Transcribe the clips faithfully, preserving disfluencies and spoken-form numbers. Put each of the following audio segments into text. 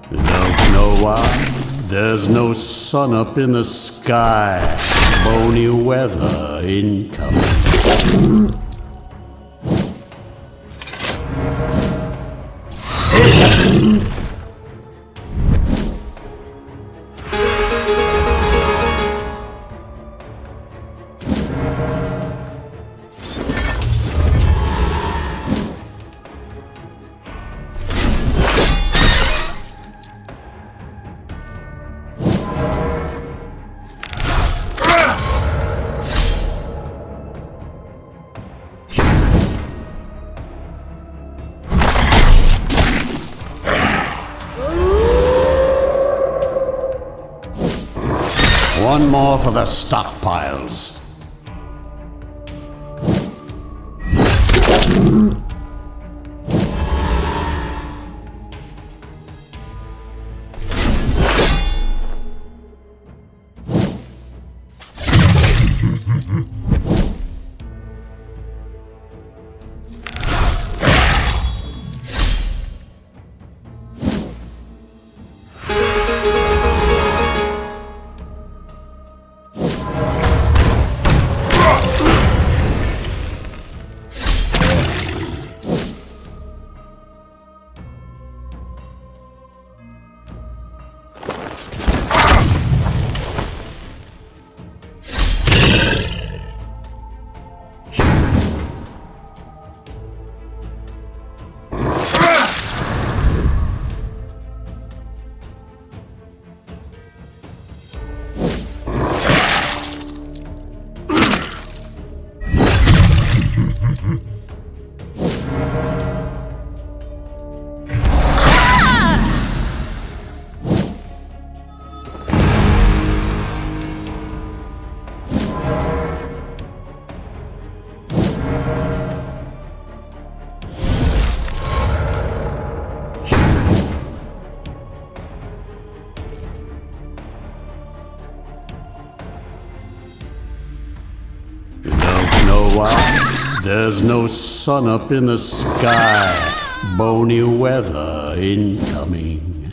Don't know why. There's no sun up in the sky. Bony weather incoming. One more for the stockpiles. Why? There's no sun up in the sky. Bony weather incoming.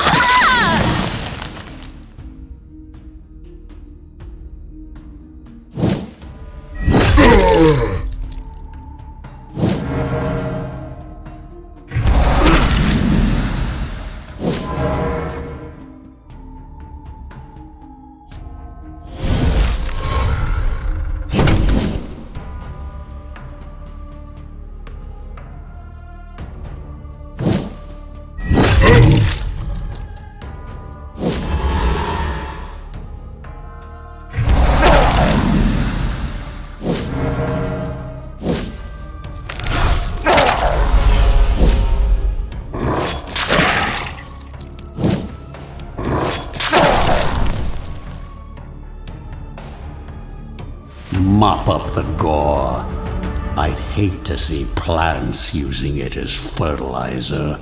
Mop up the gore. I'd hate to see plants using it as fertilizer.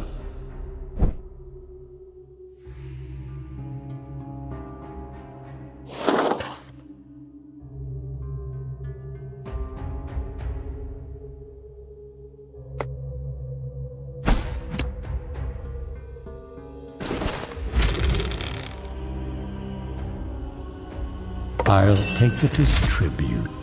I'll take it as tribute.